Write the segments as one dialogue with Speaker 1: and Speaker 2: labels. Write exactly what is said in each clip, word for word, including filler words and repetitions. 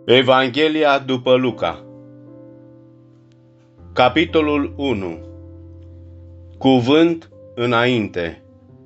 Speaker 1: Evanghelia după Luca, capitolul unu. Cuvânt înainte.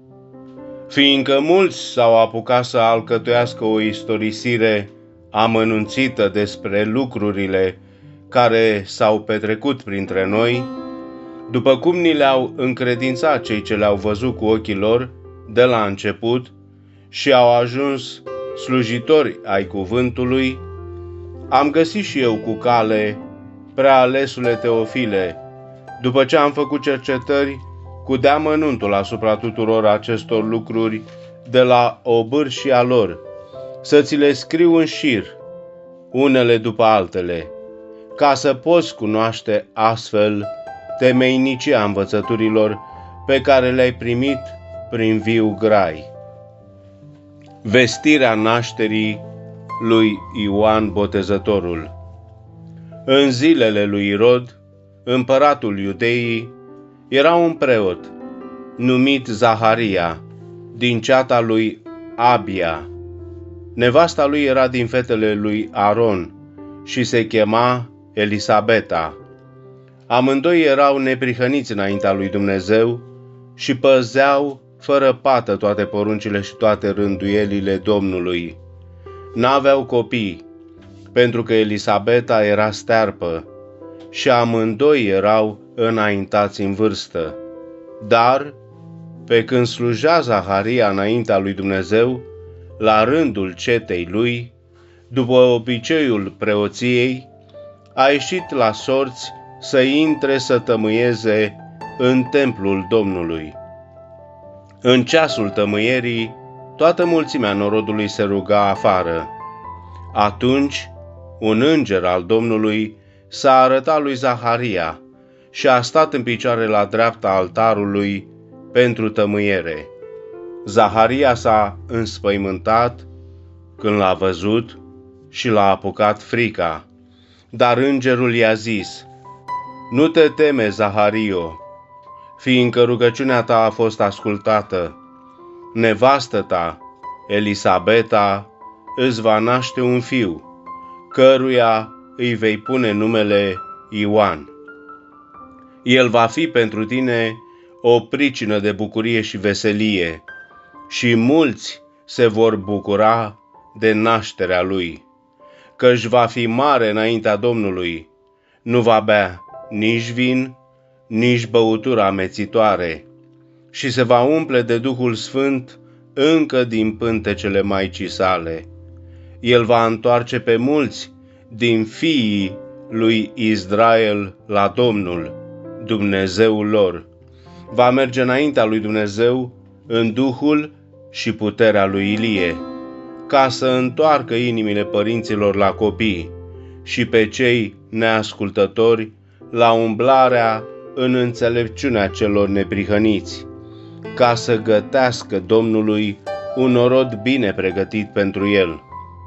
Speaker 1: Fiindcă mulți s-au apucat să alcătuiască o istorisire amănunțită despre lucrurile care s-au petrecut printre noi, după cum ni le-au încredințat cei ce le-au văzut cu ochii lor de la început și au ajuns slujitori ai cuvântului, am găsit și eu cu cale, prealesule Teofile, după ce am făcut cercetări cu deamănuntul asupra tuturor acestor lucruri de la obârșia lor, să ți le scriu în șir, unele după altele, ca să poți cunoaște astfel temeinicia învățăturilor pe care le-ai primit prin viu grai. Vestirea nașterii lui Ioan Botezătorul. În zilele lui Irod, împăratul Iudeii, era un preot numit Zaharia, din ceata lui Abia. Nevasta lui era din fetele lui Aron și se chema Elisabeta. Amândoi erau neprihăniți înaintea lui Dumnezeu și păzeau fără pată toate poruncile și toate rânduielile Domnului. N-aveau copii, pentru că Elisabeta era stearpă și amândoi erau înaintați în vârstă. Dar, pe când slujea Zaharia înaintea lui Dumnezeu, la rândul cetei lui, după obiceiul preoției, a ieșit la sorți să intre să tămâieze în templul Domnului. În ceasul tămâierii, toată mulțimea norodului se ruga afară. Atunci, un înger al Domnului s-a arătat lui Zaharia și a stat în picioare la dreapta altarului pentru tămâiere. Zaharia s-a înspăimântat când l-a văzut și l-a apucat frica. Dar îngerul i-a zis: „Nu te teme, Zahario, fiindcă rugăciunea ta a fost ascultată. Nevastă ta, Elisabeta, îți va naște un fiu, căruia îi vei pune numele Ioan. El va fi pentru tine o pricină de bucurie și veselie, și mulți se vor bucura de nașterea lui, căci va fi mare înaintea Domnului, nu va bea nici vin, nici băutură amețitoare, și se va umple de Duhul Sfânt încă din pântecele Maicii sale. El va întoarce pe mulți din fiii lui Israel la Domnul, Dumnezeul lor. Va merge înaintea lui Dumnezeu în Duhul și puterea lui Ilie, ca să întoarcă inimile părinților la copii și pe cei neascultători la umblarea în înțelepciunea celor neprihăniți, ca să gătească Domnului un norod bine pregătit pentru el.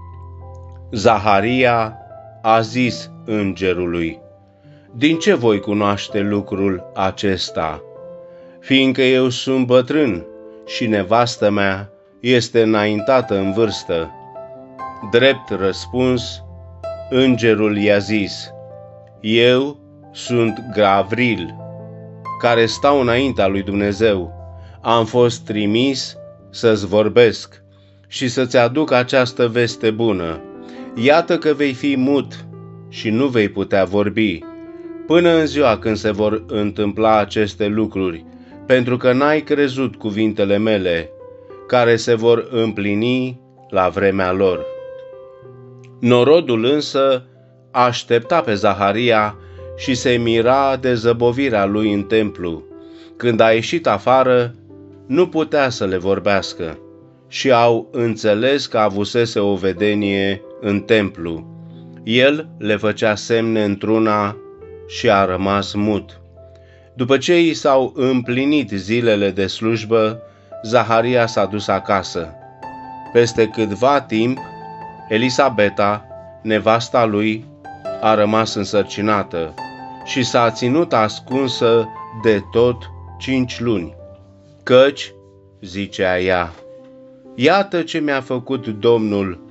Speaker 1: Zaharia a zis îngerului: „Din ce voi cunoaște lucrul acesta? Fiindcă eu sunt bătrân și nevastă mea este înaintată în vârstă.” Drept răspuns, îngerul i-a zis: „Eu sunt Gavril, care stau înaintea lui Dumnezeu. Am fost trimis să-ți vorbesc și să-ți aduc această veste bună. Iată că vei fi mut și nu vei putea vorbi până în ziua când se vor întâmpla aceste lucruri, pentru că n-ai crezut cuvintele mele, care se vor împlini la vremea lor.” Norodul însă aștepta pe Zaharia și se mira de zăbovirea lui în templu. Când a ieșit afară, nu putea să le vorbească și au înțeles că avusese o vedenie în templu. El le făcea semne într-una și a rămas mut. După ce i s-au împlinit zilele de slujbă, Zaharia s-a dus acasă. Peste câtva timp, Elisabeta, nevasta lui, a rămas însărcinată și s-a ținut ascunsă de tot cinci luni. Căci, zicea ea, „Iată ce mi-a făcut Domnul,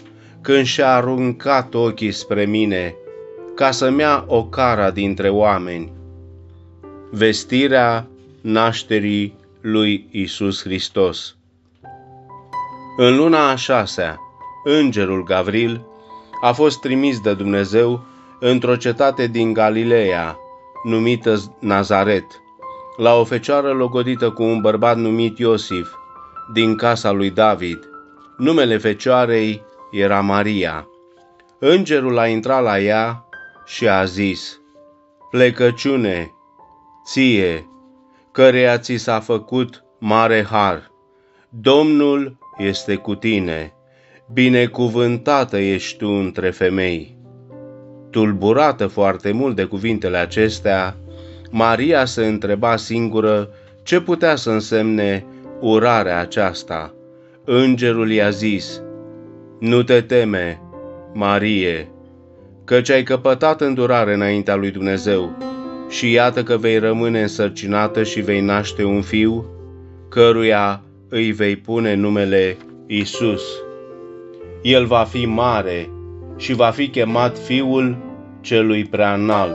Speaker 1: când și-a aruncat ochii spre mine, ca să-mi ia o cara dintre oameni. Vestirea nașterii lui Iisus Hristos. În luna a șasea, îngerul Gavril a fost trimis de Dumnezeu într-o cetate din Galileea, numită Nazaret, la o fecioară logodită cu un bărbat numit Iosif, din casa lui David. Numele fecioarei era Maria. Îngerul a intrat la ea și a zis: Plecăciune ție, căreia ți s-a făcut mare har, Domnul este cu tine, binecuvântată ești tu între femei. Tulburată foarte mult de cuvintele acestea, Maria se întreba singură ce putea să însemne urarea aceasta. Îngerul i-a zis: Nu te teme, Marie, căci ai căpătat îndurare înaintea lui Dumnezeu, și iată că vei rămâne însărcinată și vei naște un fiu, căruia îi vei pune numele Iisus. El va fi mare și va fi chemat Fiul Celui Preaînalt.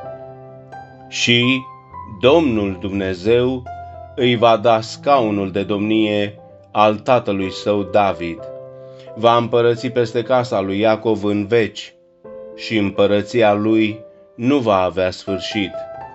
Speaker 1: Și Domnul Dumnezeu îi va da scaunul de domnie al tatălui său David. Va împărăți peste casa lui Iacov în veci și împărăția lui nu va avea sfârșit.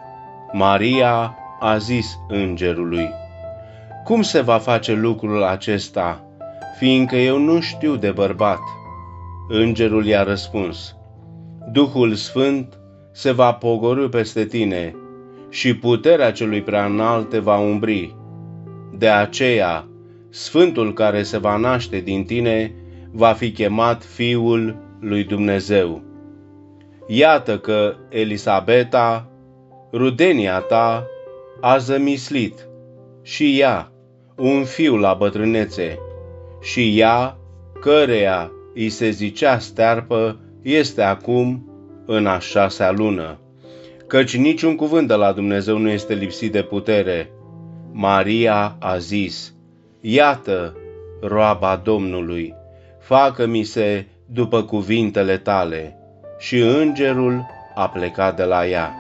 Speaker 1: Maria a zis îngerului: Cum se va face lucrul acesta, fiindcă eu nu știu de bărbat? Îngerul i-a răspuns: Duhul Sfânt se va pogorî peste tine și puterea Celui Preaînalt te va umbri. De aceea, Sfântul care se va naște din tine va fi chemat Fiul lui Dumnezeu. Iată că Elisabeta, rudenia ta, a zămislit și ea un fiu la bătrânețe, și ea, căreia îi se zicea stearpă, este acum în a șasea lună, căci niciun cuvânt de la Dumnezeu nu este lipsit de putere. Maria a zis: Iată, roaba Domnului, facă-mi se după cuvintele tale. Și îngerul a plecat de la ea.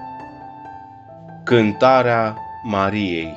Speaker 1: Cântarea Mariei.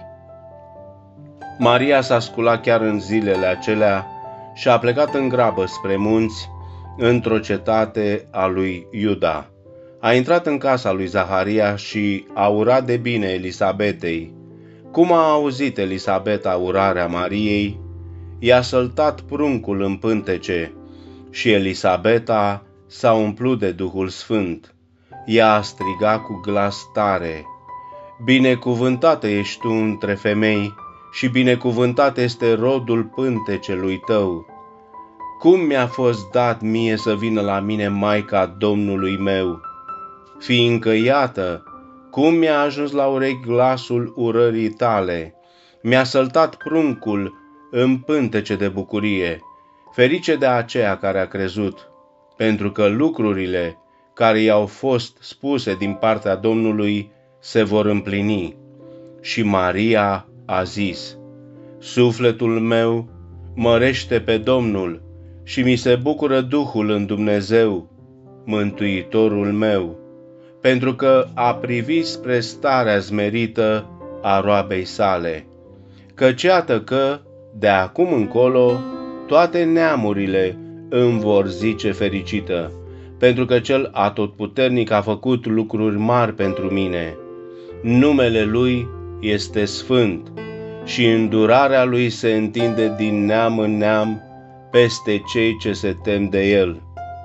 Speaker 1: Maria s-a sculat chiar în zilele acelea și a plecat în grabă spre munți, într-o cetate a lui Iuda. A intrat în casa lui Zaharia și a urat de bine Elisabetei. Cum a auzit Elisabeta urarea Mariei, i-a săltat pruncul în pântece și Elisabeta s-a umplut de Duhul Sfânt. Ea a strigat cu glas tare: Binecuvântată ești tu între femei și binecuvântat este rodul pântecelui tău. Cum mi-a fost dat mie să vină la mine Maica Domnului meu? Fiindcă iată cum mi-a ajuns la urechi glasul urării tale. Mi-a săltat pruncul în pântece de bucurie. Ferice de aceea care a crezut, pentru că lucrurile care i-au fost spuse din partea Domnului se vor împlini. Și Maria a zis: Sufletul meu mărește pe Domnul și mi se bucură Duhul în Dumnezeu, Mântuitorul meu, pentru că a privit spre starea zmerită a roabei sale. Căci iată că, de acum încolo, toate neamurile îmi vor zice fericită, pentru că Cel Atotputernic a făcut lucruri mari pentru mine. Numele Lui este sfânt și îndurarea Lui se întinde din neam în neam peste cei ce se tem de El.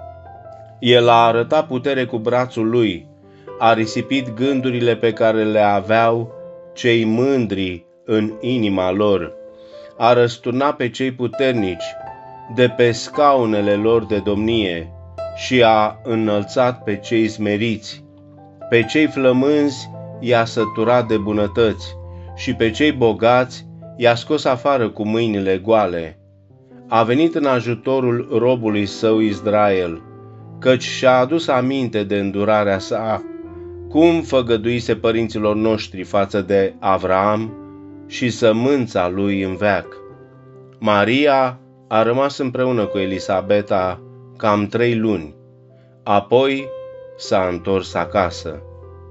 Speaker 1: El a arătat putere cu brațul Lui, a risipit gândurile pe care le aveau cei mândri în inima lor, a răsturnat pe cei puternici de pe scaunele lor de domnie și a înălțat pe cei smeriți. Pe cei flămânzi i-a săturat de bunătăți și pe cei bogați i-a scos afară cu mâinile goale. A venit în ajutorul robului său Israel, căci și-a adus aminte de îndurarea sa, cum făgăduise părinților noștri față de Avraam și sămânța lui în veac. Maria a rămas împreună cu Elisabeta cam trei luni. Apoi s-a întors acasă.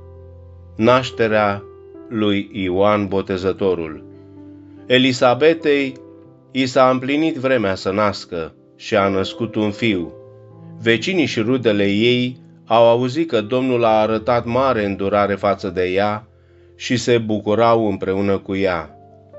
Speaker 1: Nașterea lui Ioan Botezătorul. Elisabetei i s-a împlinit vremea să nască și a născut un fiu. Vecinii și rudele ei au auzit că Domnul a arătat mare îndurare față de ea și se bucurau împreună cu ea.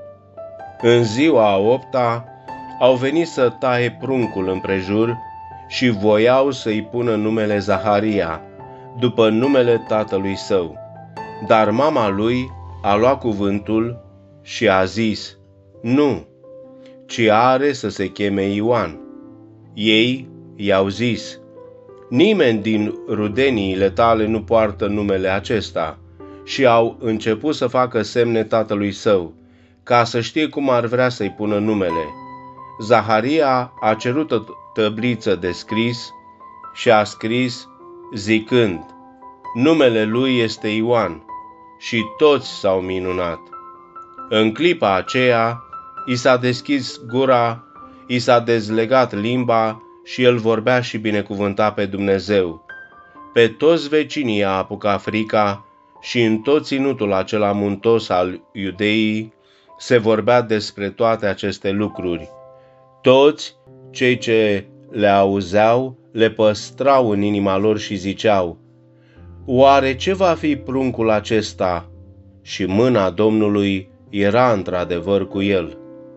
Speaker 1: În ziua a opta au venit să taie pruncul împrejur și voiau să-i pună numele Zaharia, după numele tatălui său. Dar mama lui a luat cuvântul și a zis: nu, ci are să se cheme Ioan. Ei i-au zis: nimeni din rudeniile tale nu poartă numele acesta, și au început să facă semne tatălui său, ca să știe cum ar vrea să-i pună numele. Zaharia a cerut o tăbliță de scris și a scris zicând: numele lui este Ioan, și toți s-au minunat. În clipa aceea i s-a deschis gura, i s-a dezlegat limba și el vorbea și binecuvânta pe Dumnezeu. Pe toți vecinii a apucat frica și în tot ținutul acela muntos al Iudeii se vorbea despre toate aceste lucruri. Toți cei ce le auzeau le păstrau în inima lor și ziceau: oare ce va fi pruncul acesta? Și mâna Domnului era într-adevăr cu el.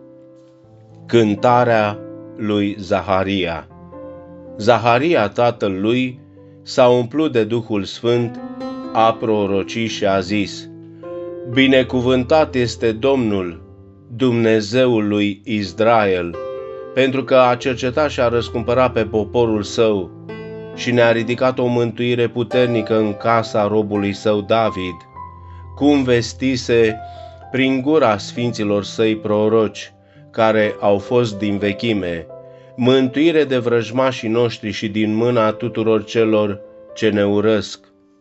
Speaker 1: Cântarea lui Zaharia. Zaharia, tatăl lui, s-a umplut de Duhul Sfânt, a prorocit și a zis: binecuvântat este Domnul, Dumnezeul lui Israel, pentru că a cercetat și a răscumpărat pe poporul său și ne-a ridicat o mântuire puternică în casa robului său David, cum vestise prin gura sfinților săi proroci, care au fost din vechime, mântuire de vrăjmașii noștri și din mâna tuturor celor ce ne urăsc.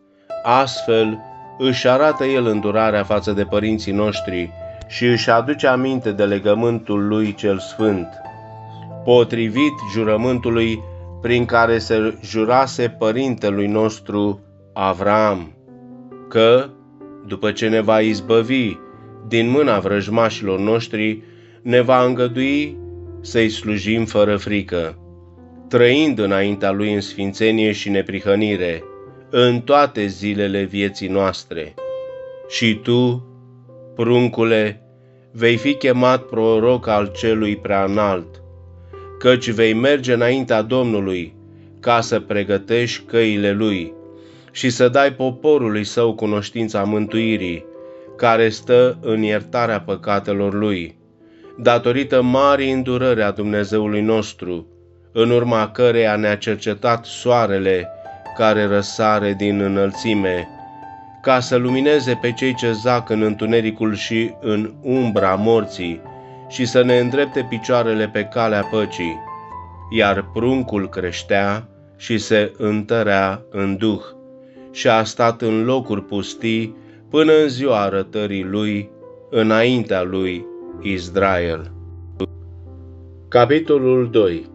Speaker 1: Astfel își arată el îndurarea față de părinții noștri și își aduce aminte de legământul lui cel sfânt, potrivit jurământului prin care se jurase părintelui nostru Avraam, că, după ce ne va izbăvi din mâna vrăjmașilor noștri, ne va îngădui să-i slujim fără frică, trăind înaintea lui în sfințenie și neprihănire, în toate zilele vieții noastre. Și tu, pruncule, vei fi chemat proroc al celui preanalt, căci vei merge înaintea Domnului ca să pregătești căile lui și să dai poporului său cunoștința mântuirii, care stă în iertarea păcatelor lui, datorită marii îndurări a Dumnezeului nostru, în urma căreia ne-a cercetat soarele care răsare din înălțime, ca să lumineze pe cei ce zac în întunericul și în umbra morții și să ne îndrepte picioarele pe calea păcii. Iar pruncul creștea și se întărea în duh și a stat în locuri pustii până în ziua arătării lui înaintea lui Israel. Capitolul doi.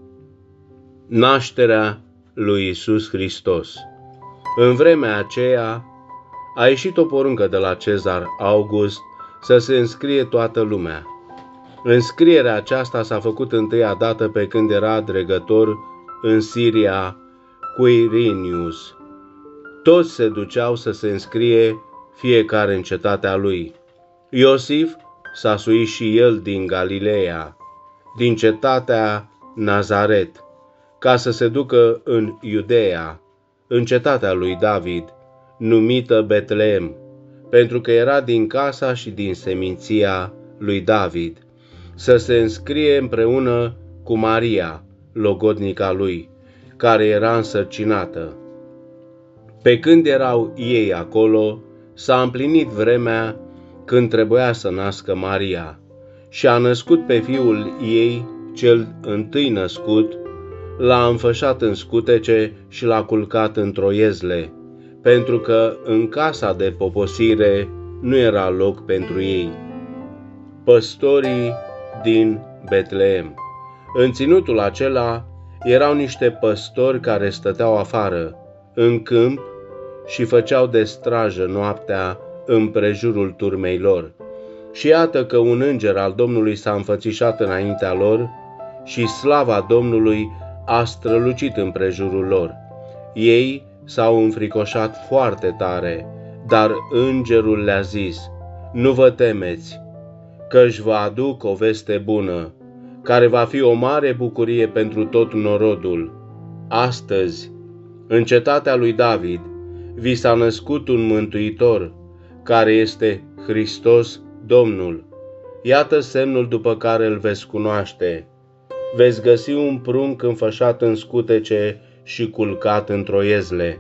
Speaker 1: Nașterea lui Iisus Hristos. În vremea aceea a ieșit o poruncă de la Cezar August să se înscrie toată lumea. Înscrierea aceasta s-a făcut întâia dată pe când era dregător în Siria Quirinius. Toți se duceau să se înscrie, fiecare în cetatea lui. Iosif s-a suit și el din Galileea, din cetatea Nazaret, ca să se ducă în Iudeea, în cetatea lui David, numită Betleem, pentru că era din casa și din seminția lui David, să se înscrie împreună cu Maria, logodnica lui, care era însărcinată. Pe când erau ei acolo, s-a împlinit vremea când trebuia să nască Maria și a născut pe fiul ei, cel întâi născut, l-a înfășat în scutece și l-a culcat într-o iezle, pentru că în casa de poposire nu era loc pentru ei. Păstorii din Betleem. În ținutul acela erau niște păstori care stăteau afară, în câmp, și făceau de strajă noaptea împrejurul turmei lor. Și iată că un înger al Domnului s-a înfățișat înaintea lor și slava Domnului a strălucit împrejurul lor. Ei s-au înfricoșat foarte tare, dar îngerul le-a zis: nu vă temeți, că-și vă aduc o veste bună, care va fi o mare bucurie pentru tot norodul. Astăzi, în cetatea lui David, vi s-a născut un mântuitor, care este Hristos Domnul. Iată semnul după care îl veți cunoaște: veți găsi un prunc înfășat în scutece și culcat într-o iezle.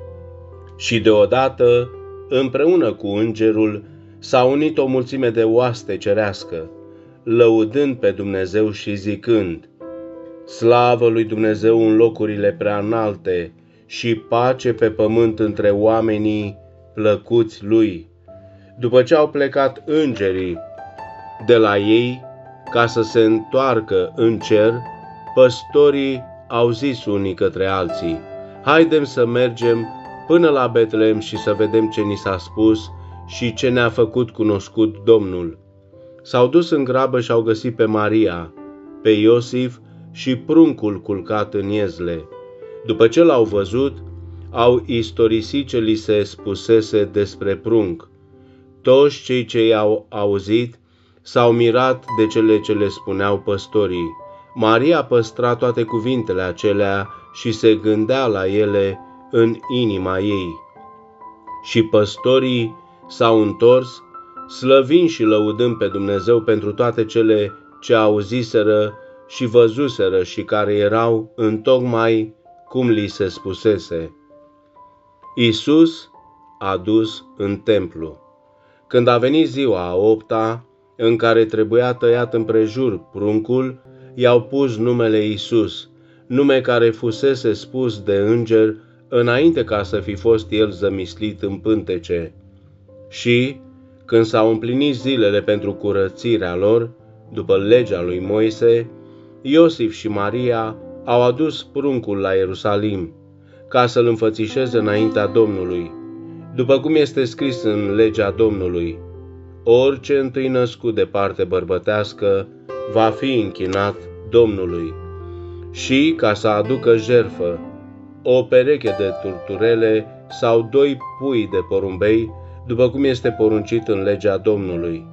Speaker 1: Și deodată, împreună cu îngerul, s-a unit o mulțime de oaste cerească, lăudând pe Dumnezeu și zicând: slavă lui Dumnezeu în locurile prea înalte și pace pe pământ între oamenii plăcuți lui. După ce au plecat îngerii de la ei ca să se întoarcă în cer, păstorii au zis unii către alții: haidem să mergem până la Betlehem și să vedem ce ni s-a spus și ce ne-a făcut cunoscut Domnul. S-au dus în grabă și au găsit pe Maria, pe Iosif și pruncul culcat în iezle. După ce l-au văzut, au istorisit ce li se spusese despre prunc. Toți cei ce i-au auzit s-au mirat de cele ce le spuneau păstorii. Maria păstra toate cuvintele acelea și se gândea la ele în inima ei. Și păstorii s-au întors, slăvind și lăudând pe Dumnezeu pentru toate cele ce auziseră și văzuseră și care erau întocmai cum li se spusese. Iisus a dus în templu. Când a venit ziua a opta, în care trebuia tăiat împrejur pruncul, i-au pus numele Iisus, nume care fusese spus de înger înainte ca să fi fost el zămislit în pântece. Și, când s-au împlinit zilele pentru curățirea lor, după legea lui Moise, Iosif și Maria au adus pruncul la Ierusalim, ca să-l înfățișeze înaintea Domnului, după cum este scris în legea Domnului: orice întâi născut de parte bărbătească va fi închinat Domnului. Și, ca să aducă jertfă, o pereche de turturele sau doi pui de porumbei, după cum este poruncit în legea Domnului.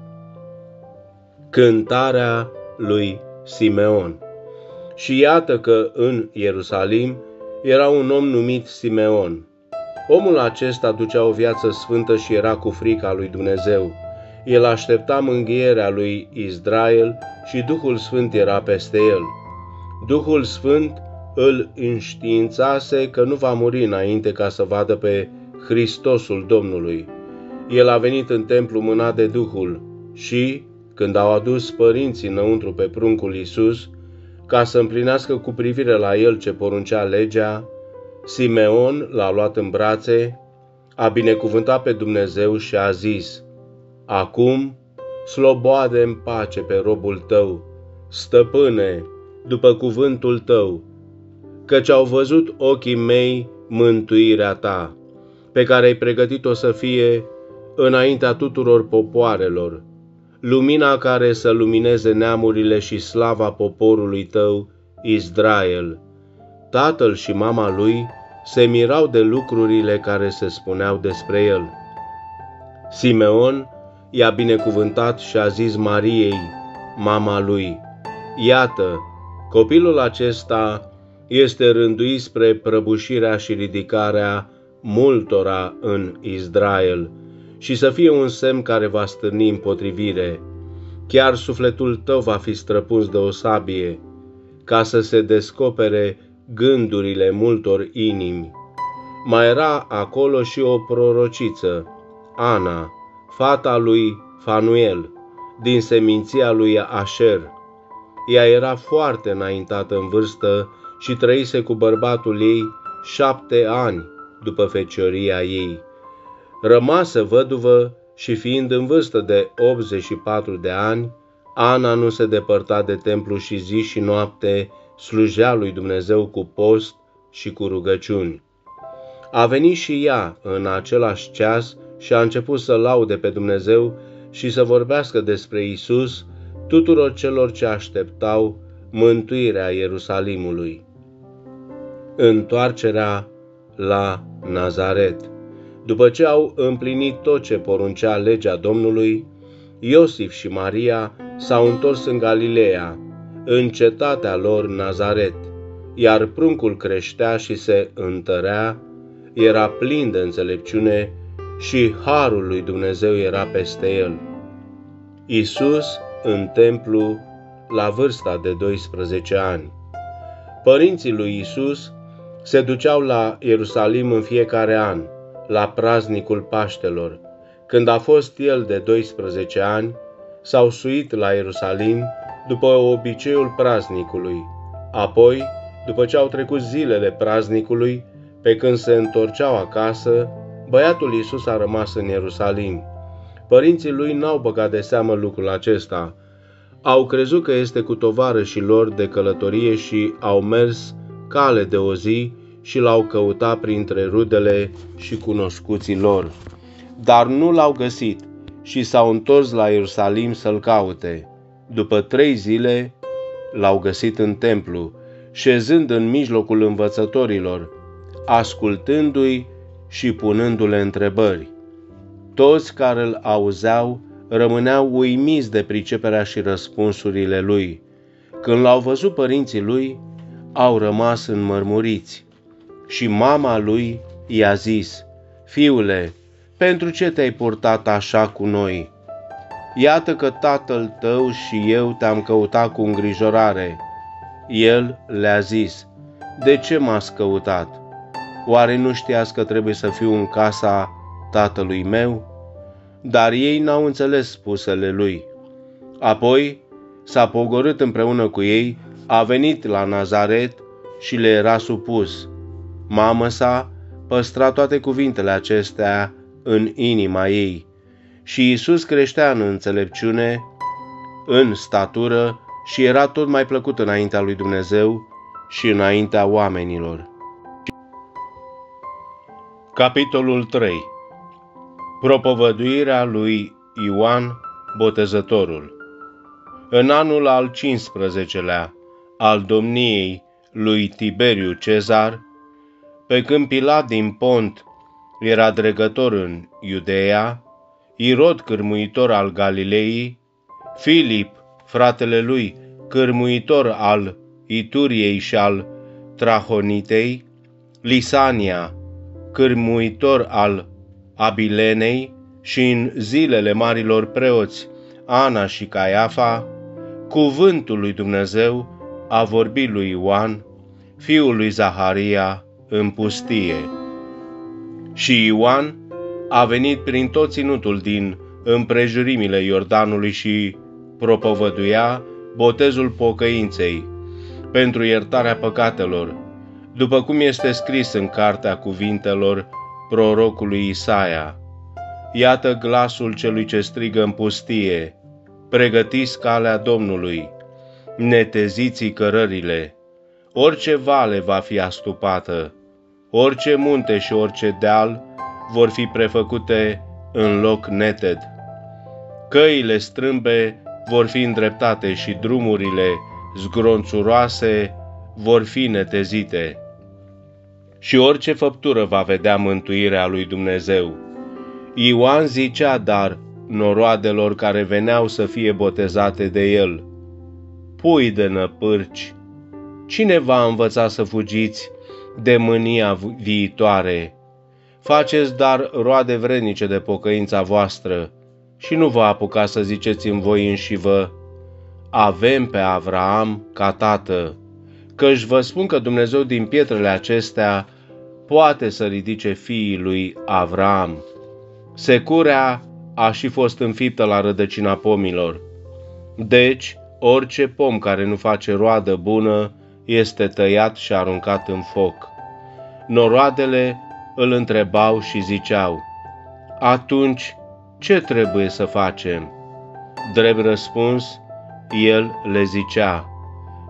Speaker 1: Cântarea lui Simeon. Și iată că în Ierusalim era un om numit Simeon. Omul acesta ducea o viață sfântă și era cu frica lui Dumnezeu. El aștepta mângâierea lui Israel și Duhul Sfânt era peste el. Duhul Sfânt îl înștiințase că nu va muri înainte ca să vadă pe Hristosul Domnului. El a venit în templu mânat de Duhul și, când au adus părinții înăuntru pe pruncul Iisus, ca să împlinească cu privire la el ce poruncea legea, Simeon l-a luat în brațe, a binecuvântat pe Dumnezeu și a zis: acum sloboade în pace pe robul tău, stăpâne, după cuvântul tău, căci au văzut ochii mei mântuirea ta, pe care ai pregătit-o să fie înaintea tuturor popoarelor, lumina care să lumineze neamurile și slava poporului tău, Israel. Tatăl și mama lui se mirau de lucrurile care se spuneau despre el. Simeon i-a binecuvântat și a zis Mariei, mama lui: iată, copilul acesta este rânduit spre prăbușirea și ridicarea multora în Israel și să fie un semn care va stârni împotrivire. Chiar sufletul tău va fi străpuns de o sabie, ca să se descopere gândurile multor inimi. Mai era acolo și o prorociță, Ana, fata lui Fanuel, din seminția lui Așer. Ea era foarte înaintată în vârstă și trăise cu bărbatul ei șapte ani după fecioria ei. Rămasă văduvă și fiind în vârstă de optzeci și patru de ani, Ana nu se depărta de templu și zi și noapte slujea lui Dumnezeu cu post și cu rugăciuni. A venit și ea în același ceas și a început să laude pe Dumnezeu și să vorbească despre Isus tuturor celor ce așteptau mântuirea Ierusalimului. Întoarcerea la Nazaret. După ce au împlinit tot ce poruncea legea Domnului, Iosif și Maria s-au întors în Galileea, în cetatea lor Nazaret, iar pruncul creștea și se întărea, era plin de înțelepciune și harul lui Dumnezeu era peste el. Isus în templu la vârsta de doisprezece ani. Părinții lui Isus se duceau la Ierusalim în fiecare an, la praznicul Paștelor. Când a fost el de doisprezece ani, s-au suit la Ierusalim după obiceiul praznicului. Apoi, după ce au trecut zilele praznicului, pe când se întorceau acasă, băiatul Iisus a rămas în Ierusalim. Părinții lui n-au băgat de seamă lucrul acesta. Au crezut că este cu tovarășii lor de călătorie și au mers cale de o zi și l-au căutat printre rudele și cunoscuții lor. Dar nu l-au găsit și s-au întors la Ierusalim să-l caute. După trei zile l-au găsit în templu, șezând în mijlocul învățătorilor, ascultându-i și punându-le întrebări. Toți care îl auzeau rămâneau uimiți de priceperea și răspunsurile lui. Când l-au văzut părinții lui, au rămas înmărmuriți. Și mama lui i-a zis: „Fiule, pentru ce te-ai purtat așa cu noi? Iată că tatăl tău și eu te-am căutat cu îngrijorare.” El le-a zis: „De ce m-ați căutat? Oare nu știați că trebuie să fiu în casa tatălui meu?” Dar ei n-au înțeles spusele lui. Apoi s-a pogorât împreună cu ei, a venit la Nazaret și le era supus. Mama sa păstra toate cuvintele acestea în inima ei. Și Iisus creștea în înțelepciune, în statură și era tot mai plăcut înaintea lui Dumnezeu și înaintea oamenilor. Capitolul trei. Propovăduirea lui Ioan Botezătorul. În anul al cincisprezecelea al domniei lui Tiberiu Cezar, pe când Pilat din Pont era dregător în Iudeea, Irod cârmuitor al Galilei, Filip, fratele lui, cârmuitor al Ituriei și al Trahonitei, Lisania, cârmuitor al Abilenei, și în zilele marilor preoți Ana și Caiafa, cuvântul lui Dumnezeu a vorbit lui Ioan, fiul lui Zaharia, în pustie. Și Ioan a venit prin tot ținutul din împrejurimile Iordanului și propovăduia botezul pocăinței pentru iertarea păcatelor, după cum este scris în cartea cuvintelor prorocului Isaia: „Iată glasul celui ce strigă în pustie, pregătiți calea Domnului, neteziți cărările. Orice vale va fi astupată, orice munte și orice deal vor fi prefăcute în loc neted. Căile strâmbe vor fi îndreptate și drumurile zgronțuroase vor fi netezite. Și orice făptură va vedea mântuirea lui Dumnezeu.” Ioan zicea dar noroadelor care veneau să fie botezate de el: „Pui de năpârci, cine v-a învățat să fugiți de mânia viitoare? Faceți dar roade vrednice de pocăința voastră și nu vă apucați să ziceți în voi înșivă: avem pe Avraam ca tată, căci vă spun că Dumnezeu din pietrele acestea poate să ridice fiii lui Avraam. Securea a și fost înfiptă la rădăcina pomilor. Deci, orice pom care nu face roadă bună este tăiat și aruncat în foc.” Noroadele îl întrebau și ziceau: „Atunci, ce trebuie să facem?” Drept răspuns, el le zicea: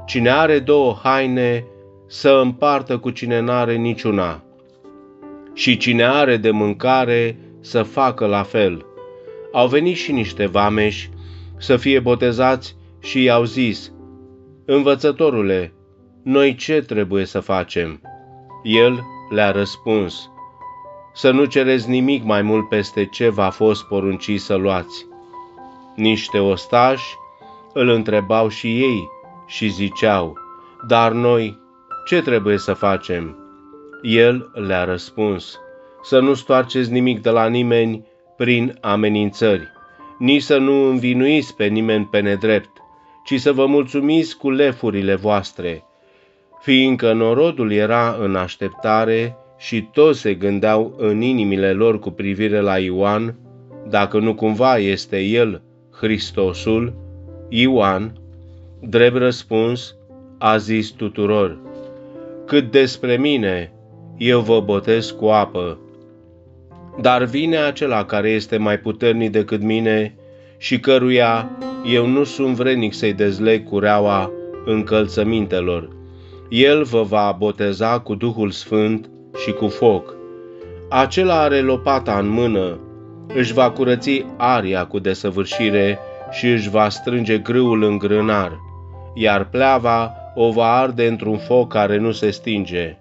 Speaker 1: Cine are două haine, să împartă cu cine n-are niciuna. Și cine are de mâncare, să facă la fel. Au venit și niște vameși să fie botezați și i-au zis: Învățătorule, noi ce trebuie să facem? El le-a răspuns: Să nu cereți nimic mai mult peste ce v-a fost poruncit să luați. Niște ostași îl întrebau și ei și ziceau: Dar noi ce trebuie să facem? El le-a răspuns: Să nu stoarceți nimic de la nimeni prin amenințări, nici să nu învinuiți pe nimeni pe nedrept, ci să vă mulțumiți cu lefurile voastre, fiindcă norodul era în așteptare și toți se gândeau în inimile lor cu privire la Ioan, dacă nu cumva este el Hristosul. Ioan, drept răspuns, a zis tuturor: Cât despre mine, eu vă botez cu apă, dar vine acela care este mai puternic decât mine și căruia eu nu sunt vrednic să-i dezleg cureaua încălțămintelor. El vă va boteza cu Duhul Sfânt și cu foc. Acela are lopata în mână, își va curăți aria cu desăvârșire și își va strânge grâul în grânar, iar pleava o va arde într-un foc care nu se stinge.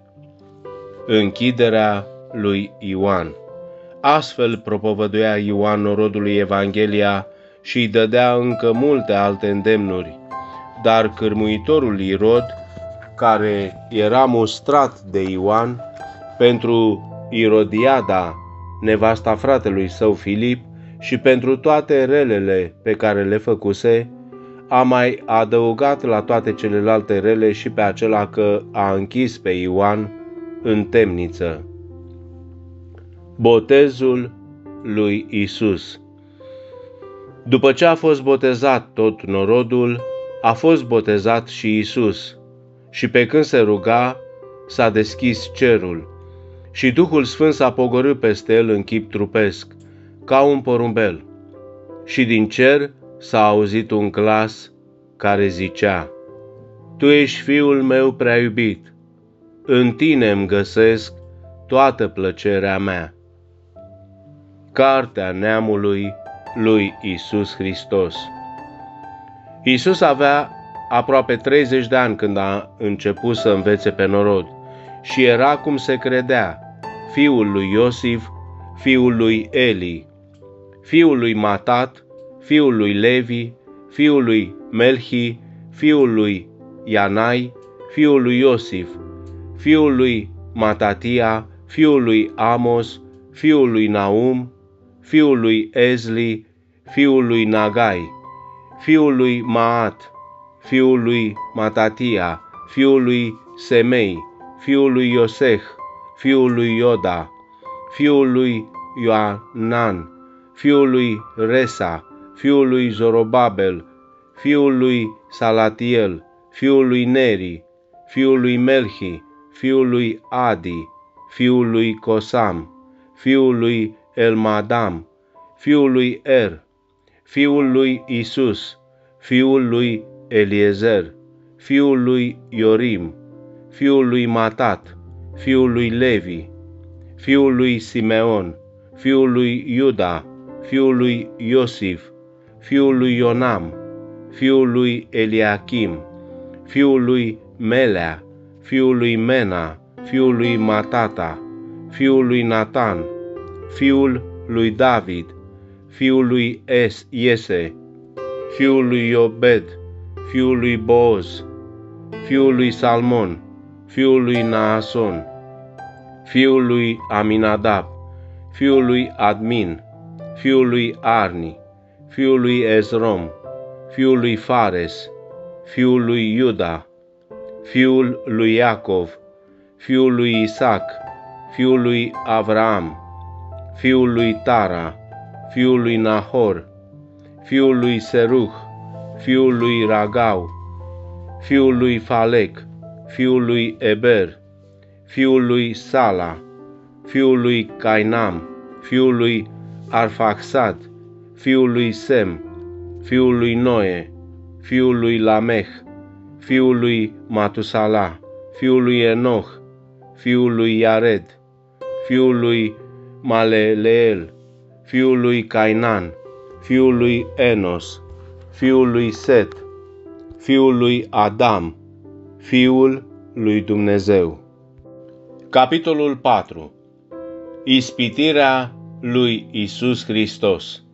Speaker 1: Închiderea lui Ioan. Astfel propovăduia Ioan norodului Evanghelia și îi dădea încă multe alte îndemnuri, dar cârmuitorul Irod, care era mustrat de Ioan pentru Irodiada, nevasta fratelui său Filip, și pentru toate relele pe care le făcuse, a mai adăugat la toate celelalte rele și pe acela că a închis pe Ioan în temniță. Botezul lui Isus. După ce a fost botezat tot norodul, a fost botezat și Isus, și pe când se ruga, s-a deschis cerul și Duhul Sfânt s-a pogorât peste el în chip trupesc, ca un porumbel. Și din cer s-a auzit un glas care zicea: Tu ești Fiul meu prea iubit, în tine îmi găsesc toată plăcerea mea. Cartea neamului lui Isus Hristos. Isus avea aproape treizeci de ani când a început să învețe pe norod și era, cum se credea, fiul lui Iosif, fiul lui Eli, fiul lui Matat, fiul lui Levi, fiul lui Melchi, fiul lui Ianai, fiul lui Iosif, fiul lui Matatia, fiul lui Amos, fiul lui Naum, fiul lui Ezli, fiul lui Nagai, fiul lui Maat, fiul lui Matatia, fiul lui Semei, fiul lui Ioseh, fiul lui Ioda, fiul lui Ioanan, fiul lui Resa, fiul lui Zorobabel, fiul lui Salatiel, fiul lui Neri, fiul lui Melchi, fiul lui Adi, fiul lui Cosam, fiul lui Elmadam, fiul lui Er, fiul lui Isus, fiul lui Eliezer, fiul lui Iorim, fiul lui Matat, fiul lui Levi, fiul lui Simeon, fiul lui Iuda, fiul lui Iosif, fiul lui Ionam, fiul lui Eliachim, fiul lui Melea, fiul lui Mena, fiul lui Matata, fiul lui Natan, fiul lui David, fiul lui Es Iese, fiul lui Iobed, fiul lui Booz, fiul lui Salmon, fiul lui Naason, fiul lui Aminadab, fiul lui Admin, fiul lui Arni, fiul lui Ezrom, fiul lui Fares, fiul lui Iuda, fiul lui Iacov, fiul lui Isaac, fiul lui Avram, fiul lui Tara, fiul lui Nahor, fiul lui Seruh, fiul lui Ragau, fiul lui Falec, fiul lui Eber, fiul lui Sala, fiul lui Cainam, fiul lui Arfaxad, fiul lui Sem, fiul lui Noe, fiul lui Lamech, fiul lui Matusala, fiul lui Enoch, fiul lui Iared, fiul lui Maleleel, fiul lui Cainan, fiul lui Enos, fiul lui Set, fiul lui Adam, fiul lui Dumnezeu. Capitolul patru. Ispitirea lui Iisus Hristos.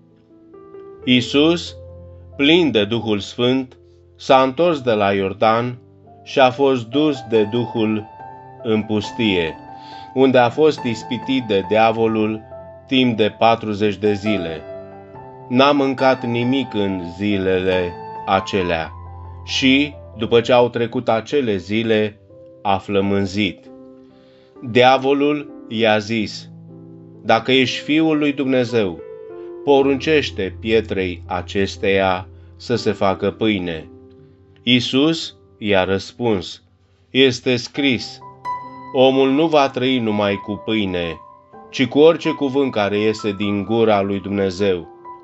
Speaker 1: Iisus, plin de Duhul Sfânt, s-a întors de la Iordan și a fost dus de Duhul în pustie, unde a fost ispitit de diavolul timp de patruzeci de zile. N-a mâncat nimic în zilele acelea și, după ce au trecut acele zile, a flămânzit. Diavolul i-a zis: „Dacă ești Fiul lui Dumnezeu, poruncește pietrei acesteia să se facă pâine.” Iisus i-a răspuns: „Este scris, omul nu va trăi numai cu pâine, ci cu orice cuvânt care iese din gura lui Dumnezeu.”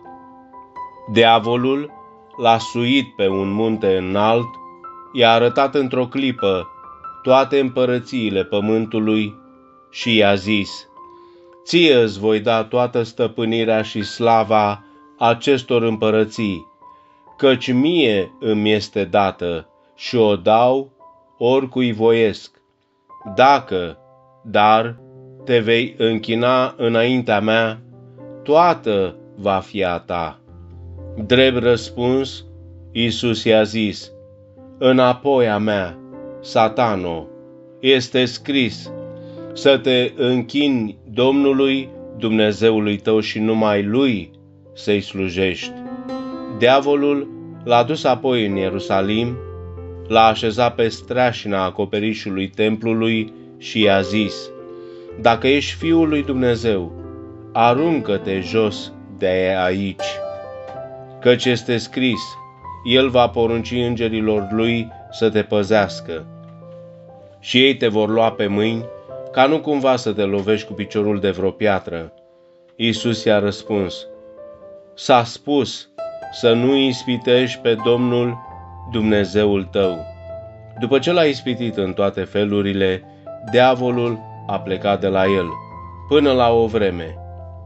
Speaker 1: Diavolul l-a suit pe un munte înalt, i-a arătat într-o clipă toate împărățiile pământului și i-a zis: „Ție îți voi da toată stăpânirea și slava acestor împărății, căci mie îmi este dată și o dau oricui voiesc. Dacă, dar, te vei închina înaintea mea, toată va fi a ta.” Drept răspuns, Iisus i-a zis: „Înapoi a mea, Satano, este scris, să te închini Domnului Dumnezeului tău și numai Lui să-i slujești.” Diavolul l-a dus apoi în Ierusalim, l-a așezat pe streașina acoperișului templului și i-a zis: „Dacă ești Fiul lui Dumnezeu, aruncă-te jos de aici, căci este scris, El va porunci îngerilor Lui să te păzească și ei te vor lua pe mâini, ca nu cumva să te lovești cu piciorul de vreo piatră.” Iisus i-a răspuns: „S-a spus să nu ispitești pe Domnul Dumnezeul tău.” După ce l-a ispitit în toate felurile, diavolul a plecat de la el, până la o vreme.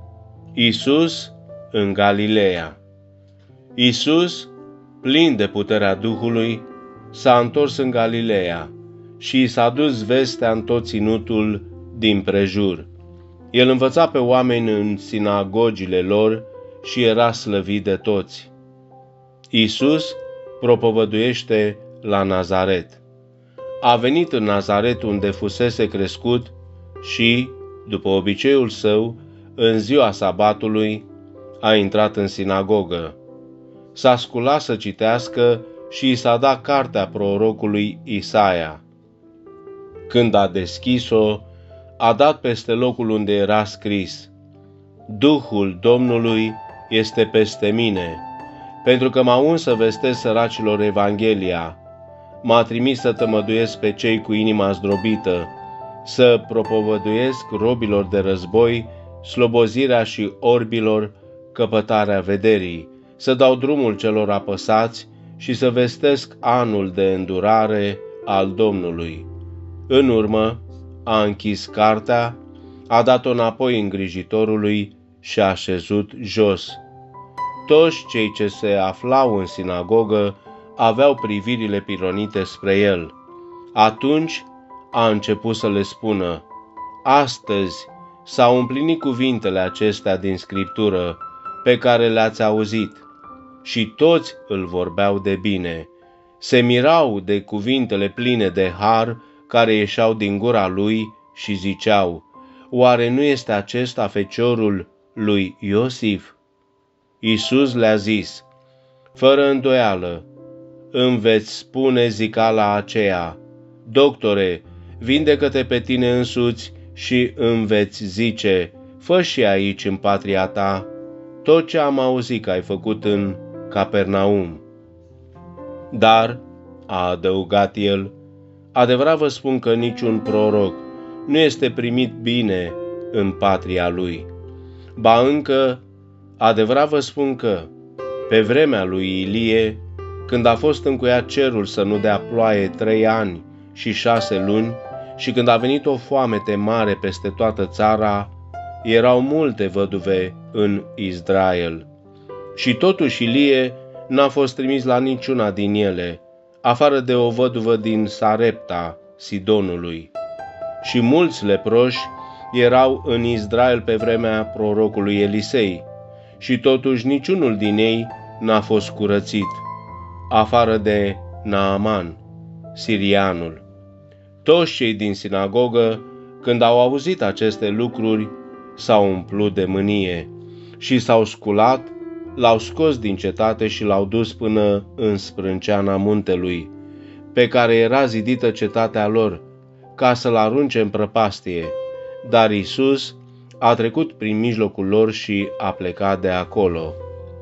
Speaker 1: Iisus în Galileea. Iisus, plin de puterea Duhului, s-a întors în Galileea și i s-a dus vestea în tot ținutul din prejur. El învăța pe oameni în sinagogile lor și era slăvit de toți. Iisus propovăduiește la Nazaret. A venit în Nazaret, unde fusese crescut, și, după obiceiul său, în ziua sabatului, a intrat în sinagogă. S-a sculat să citească și i s-a dat cartea prorocului Isaia. Când a deschis-o, a dat peste locul unde era scris: „Duhul Domnului este peste mine, pentru că m-a uns să vestesc săracilor Evanghelia, m-a trimis să tămăduiesc pe cei cu inima zdrobită, să propovăduiesc robilor de război slobozirea și orbilor căpătarea vederii, să dau drumul celor apăsați și să vestesc anul de îndurare al Domnului.” În urmă, a închis cartea, a dat-o înapoi îngrijitorului și a așezut jos. Toți cei ce se aflau în sinagogă aveau privirile pironite spre el. Atunci a început să le spună: „Astăzi s-au împlinit cuvintele acestea din Scriptură, pe care le-ați auzit.” Și toți îl vorbeau de bine. Se mirau de cuvintele pline de har care ieșeau din gura lui și ziceau: „Oare nu este acesta feciorul lui Iosif?” Iisus le-a zis: „Fără îndoială îmi veți spune zicala aceea: Doctore, vindecă-te pe tine însuți, și îmi veți zice: Fă și aici în patria ta tot ce am auzit că ai făcut în Capernaum.” Dar, a adăugat el, adevărat vă spun că niciun proroc nu este primit bine în patria lui. Ba încă, adevărat vă spun că, pe vremea lui Ilie, când a fost încuiat cerul să nu dea ploaie trei ani și șase luni, și când a venit o foamete mare peste toată țara, erau multe văduve în Israel. Și totuși Ilie n-a fost trimis la niciuna din ele, afară de o văduvă din Sarepta, Sidonului. Și mulți leproși erau în Israel pe vremea prorocului Elisei, și totuși niciunul din ei n-a fost curățit, afară de Naaman, sirianul. Toți cei din sinagogă, când au auzit aceste lucruri, s-au umplut de mânie și s-au sculat, l-au scos din cetate și l-au dus până în sprânceana muntelui, pe care era zidită cetatea lor, ca să-l arunce în prăpastie. Dar Iisus a trecut prin mijlocul lor și a plecat de acolo.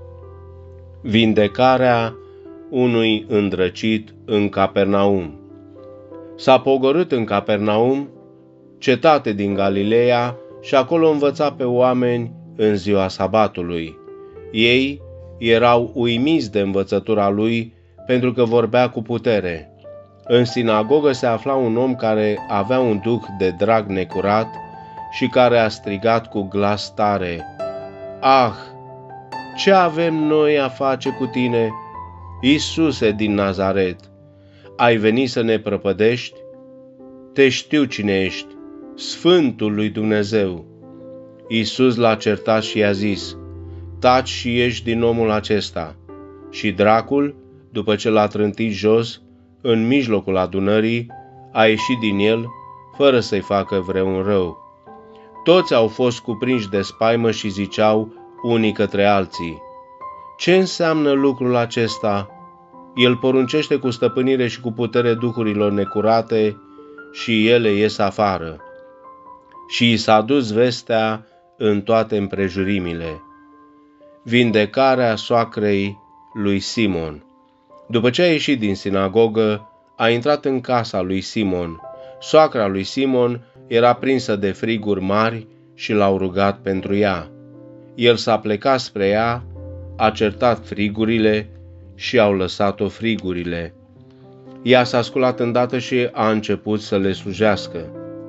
Speaker 1: Vindecarea unui îndrăcit în Capernaum. S-a pogorât în Capernaum, cetate din Galileea, și acolo învăța pe oameni în ziua sabatului. Ei erau uimiți de învățătura lui, pentru că vorbea cu putere. În sinagogă se afla un om care avea un duh de drag necurat și care a strigat cu glas tare: „Ah, ce avem noi a face cu tine, Iisuse din Nazaret? Ai venit să ne prăpădești? Te știu cine ești, Sfântul lui Dumnezeu.” Iisus l-a certat și i-a zis: „Taci și ieși din omul acesta.” Și dracul, după ce l-a trântit jos, în mijlocul adunării, a ieșit din el, fără să-i facă vreun rău. Toți au fost cuprinși de spaimă și ziceau unii către alții: „Ce înseamnă lucrul acesta? El poruncește cu stăpânire și cu putere duhurilor necurate și ele ies afară.” Și i s-a dus vestea în toate împrejurimile. Vindecarea soacrei lui Simon. După ce a ieșit din sinagogă, a intrat în casa lui Simon. Soacra lui Simon era prinsă de friguri mari și l-au rugat pentru ea. El s-a plecat spre ea, a certat frigurile și au lăsat-o frigurile. Ea s-a sculat îndată și a început să le slujească.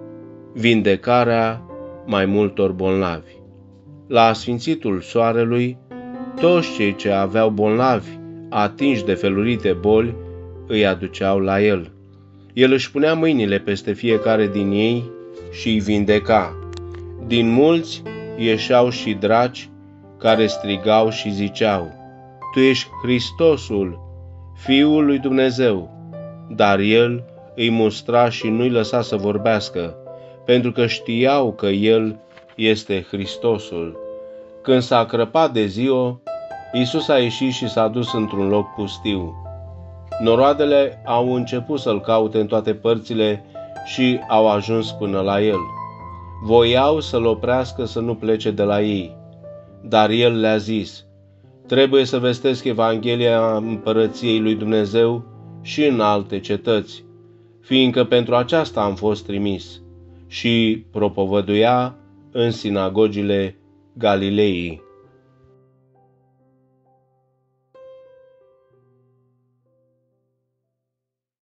Speaker 1: Vindecarea mai multor bolnavi. La asfințitul soarelui, toți cei ce aveau bolnavi atinși de felurite boli îi aduceau la el. El își punea mâinile peste fiecare din ei și îi vindeca. Din mulți ieșeau și draci care strigau și ziceau: „Tu ești Hristosul, Fiul lui Dumnezeu.” Dar el îi mustra și nu-i lăsa să vorbească, pentru că știau că el este Hristosul. Când s-a crăpat de ziua, Iisus a ieșit și s-a dus într-un loc pustiu. Noroadele au început să-l caute în toate părțile și au ajuns până la el. Voiau să-l oprească să nu plece de la ei, dar el le-a zis: „Trebuie să vestesc Evanghelia împărăției lui Dumnezeu și în alte cetăți, fiindcă pentru aceasta am fost trimis.” Și propovăduia în sinagogile Galilei.